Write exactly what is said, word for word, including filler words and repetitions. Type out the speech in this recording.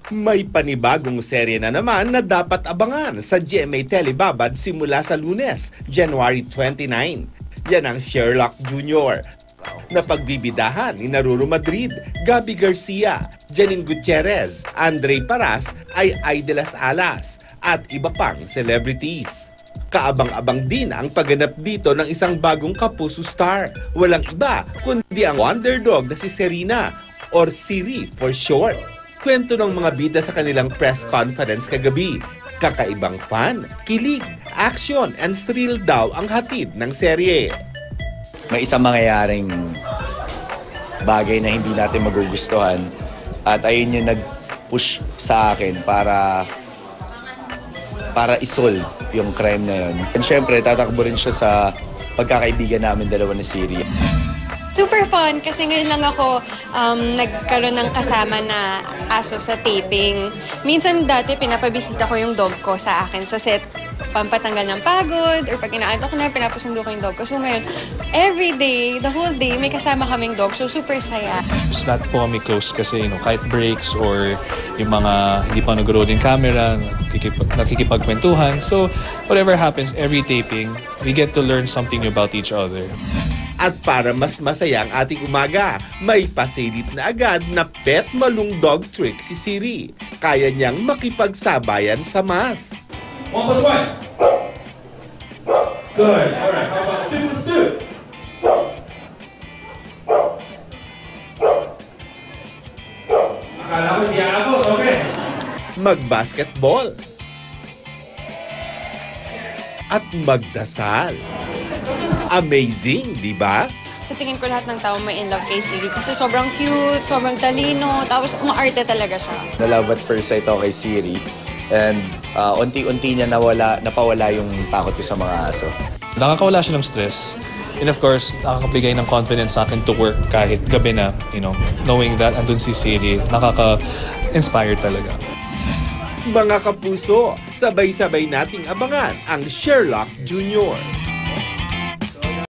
May panibagong serye na naman na dapat abangan sa G M A Telebabad simula sa Lunes, January twenty-ninth. Yan ang Sherlock Junior na pagbibidahan ni Naruro Madrid, Gabby Garcia, Janine Gutierrez, Andre Paras, ay Ay de las Alas at iba pang celebrities. Kaabang-abang din ang pagganap dito ng isang bagong kapuso star. Walang iba kundi ang wonderdog na si Serena or Siri for short. Kwento ng mga bida sa kanilang press conference kagabi. Kakaibang fun, kilig, action, and thrill daw ang hatid ng serye. May isang mangyayaring bagay na hindi natin magugustuhan at ayun yung nag-push sa akin para para isolve yung crime na yun. And syempre, tatakbo rin siya sa pagkakaibigan namin dalawa ni Siri. Super fun kasi ngayon lang ako um, nagkaroon ng kasama na aso sa taping. Minsan dati pinapabisita ko yung dog ko sa akin sa set, pampatanggal ng pagod or pag inaantok ko na, pinapasundo ko yung dog ko. So ngayon, every day, the whole day, may kasama kaming dog. So super saya. Just not po kami close kasi, you know, kahit breaks or yung mga hindi pa nag-roll yung camera, nakikipag nakikipagkwentuhan. So whatever happens, every taping, we get to learn something new about each other. At para mas masaya ang ating umaga, may pasidit na agad na pet malung dog trick si Siri. Kaya niyang makipagsabayan sa mas. One plus one. Good. All right. How about two plus two? Akala ko hindi ako. Okay. Mag-basketball. At magdasal. Amazing, di ba? Sa tingin ko lahat ng tao may in love kay Siri kasi sobrang cute, sobrang talino, tapos umaarte talaga siya. Na-love at first sight ako kay Siri and uh, unti-unti niya nawala, napawala yung takot ko sa mga aso. Nakakawala siya ng stress. And of course, nakakabigay ng confidence sa akin to work kahit gabi na, you know, knowing that andun si Siri, nakaka-inspire talaga. Mga kapuso, sabay-sabay nating abangan ang Sherlock Junior